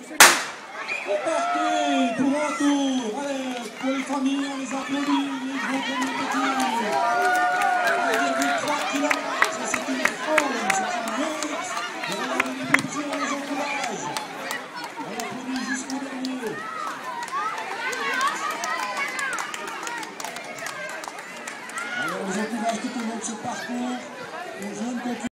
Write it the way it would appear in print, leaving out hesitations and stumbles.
Partez pour un tour. Allez, pour les familles, on les applaudit, les grands comme les petits. 1,3 km, ça c'est une folle, c'est une vérité. Regardez les petits, on les encourage. On applaudit jusqu'au dernier. Alors, on encourage tout au long de ce parcours. Les jeunes continuent.